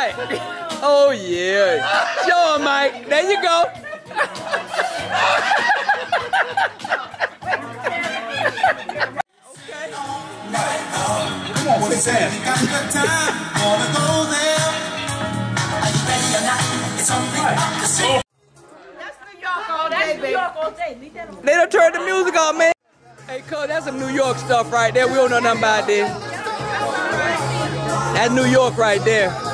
right. Oh, yeah. Show him, Mike. There you go. Come on, what is that? That's New York all day, baby. New York all day. They done turned the music on, man. Hey, cuz, that's some New York stuff right there. We don't know nothing about this. That's New York right there.